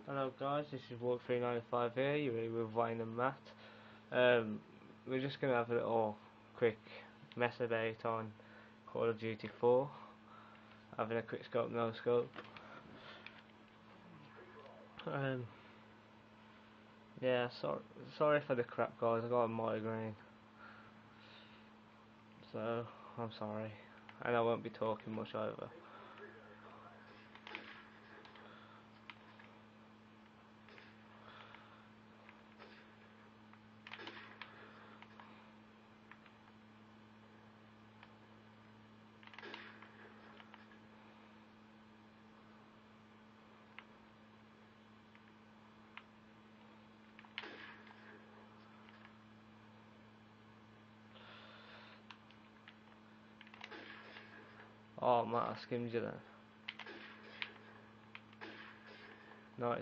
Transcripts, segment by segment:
Hello guys, this is Walk395 here, you're here with Wayne and Matt. Um, we're just going to have a little quick mess about on Call of Duty 4, having a quick scope, no scope. Yeah, sorry for the crap guys, I got a migraine, so I'm sorry, and I won't be talking much over. Oh Matt, I skimmed you then. Nice.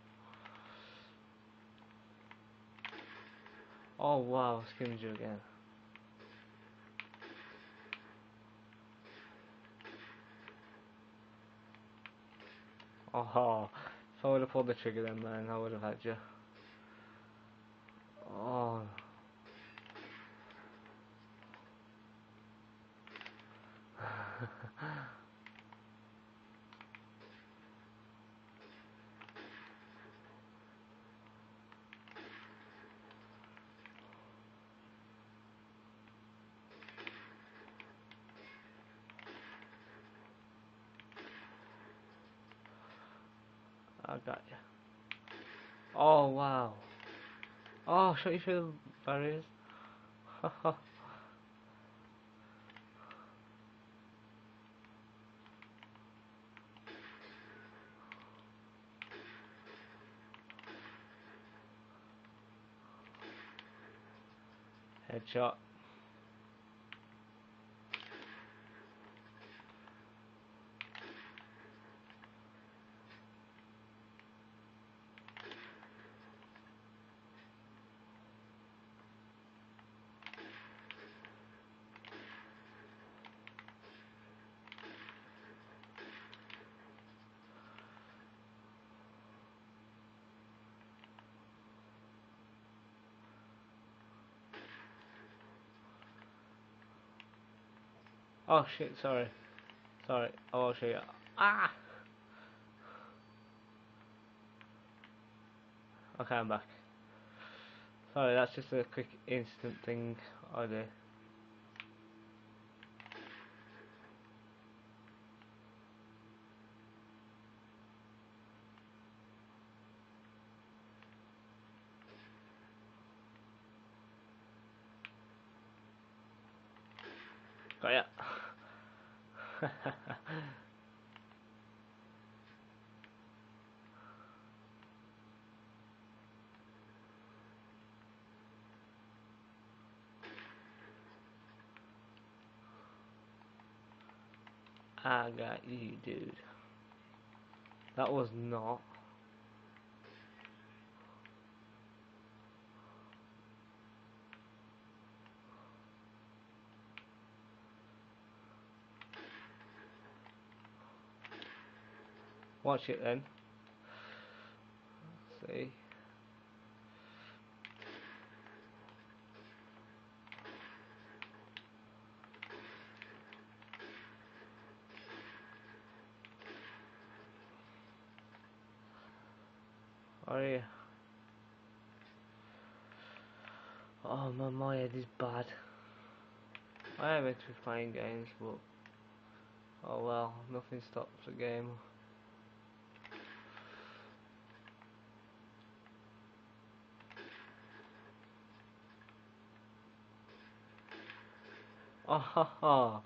Oh wow, I skimmed you again. Oh, if I would have pulled the trigger then man, I would have had you. Oh. I got you. Oh wow. Oh, shot you through the barriers. Headshot. Oh shit, sorry. Sorry, I'll show you. Ah! Okay, I'm back. Sorry, that's just a quick instant thing I do. Got ya. I got you, dude. That was not. Watch it then. Let's see. Oh yeah. Oh my head is bad. I am meant to be playing games, but oh well, nothing stops the game. Oh ha ha.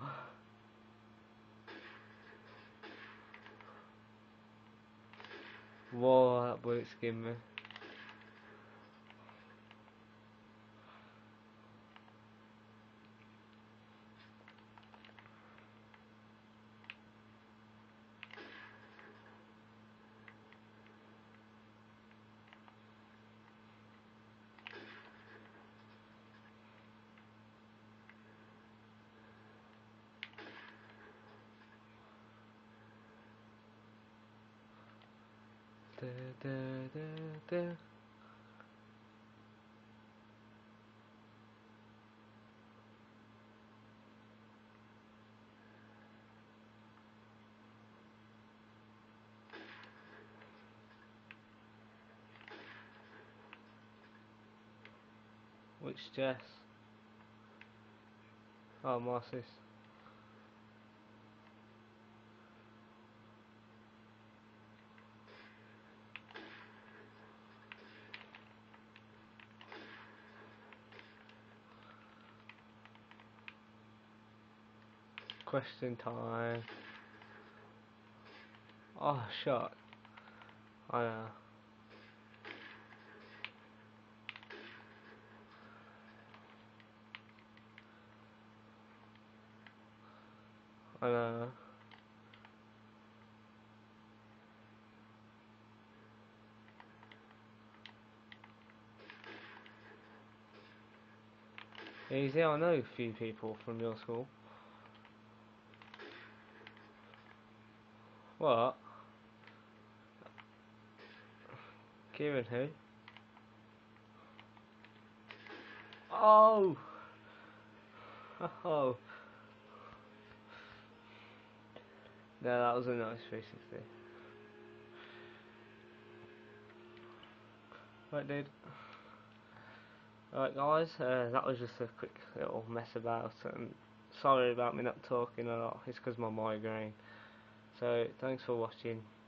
Whoa, that bullet skimmed me. Da, da, da, da. Which Jess? Oh, Marcy's. Question time. Oh, shot. I know. I know. Easy, I know a few people from your school. What? Kieran who? Oh! Oh! No, that was a nice 360. Right, dude. Alright guys, that was just a quick little mess about, and sorry about me not talking a lot, it's because my migraine. So, thanks for watching.